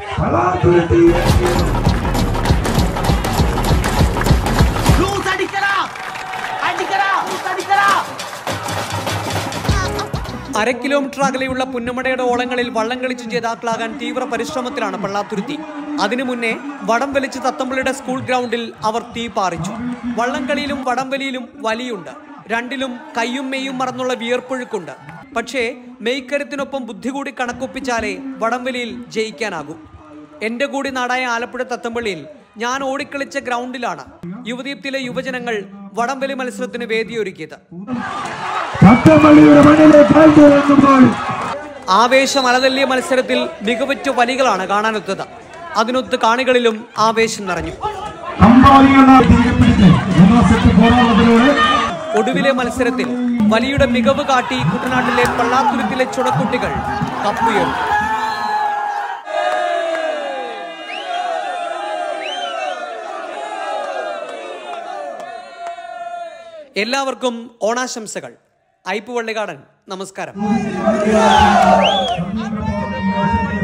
അര കിലോമീറ്റർ അകലെയുള്ള പുന്നമടയുടെ ഓളങ്ങളിൽ വള്ളം കളിച്ച് ജേതാക്കളാകാൻ തീവ്ര പരിശ്രമത്തിലാണ് പള്ളാത്തുരുത്തി. അതിനു മുന്നേ വടം വലിച്ച് തത്തമ്പള്ളിയുടെ സ്കൂൾ ഗ്രൗണ്ടിൽ അവർ തീ പാറിച്ചു. വള്ളംകളിയിലും വടംവലിയിലും വലിയുണ്ട്. രണ്ടിലും കയ്യും മെയ്യും മറന്നുള്ള വിയർപ്പൊഴുക്കുണ്ട്. പക്ഷേ മെയ്ക്കരുത്തിനൊപ്പം ബുദ്ധി കൂടി കണക്കൊപ്പിച്ചാലേ വടംവലിയിൽ ജയിക്കാനാകൂ. എന്റെ കൂടി നാടായ ആലപ്പുഴ തത്തമ്പള്ളിയിൽ ഞാൻ ഓടിക്കളിച്ച ഗ്രൗണ്ടിലാണ് യുവദീപ്തിയിലെ യുവജനങ്ങൾ വടംവലി മത്സരത്തിന് വേദിയൊരുക്കിയത്. ആവേശം അലതല്ലിയ മത്സരത്തിൽ മികവുറ്റ വലികളാണ് കാണാനെത്തത്. അതിനൊത്ത് കാണികളിലും ആവേശം നിറഞ്ഞു. ഒടുവിലെ മത്സരത്തിൽ വലിയുടെ മികവ് കാട്ടി കുട്ടനാട്ടിലെ പള്ളാത്തുരുത്തിലെ ചുണക്കുട്ടികൾ കപ്പുയർന്നു. എല്ലാവർക്കും ഓണാശംസകൾ. ഐപ്പ് വള്ളികാടൻ, നമസ്കാരം.